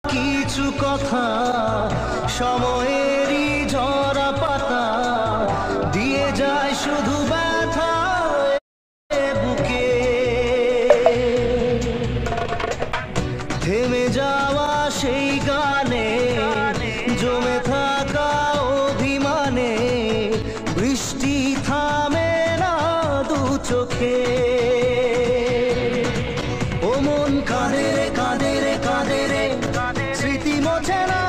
কিছু কথা সময়েরই ঝরা পাতা দিয়ে যায় শুধু ব্যথা বুকে। থেমে যাওয়া সেই গানে জমে থাকা অভিমানে বৃষ্টি থামে না দু চোখে। ও মন কাঁদে রে কাঁদে রে কাঁদে রে, স্মৃতি মোছে না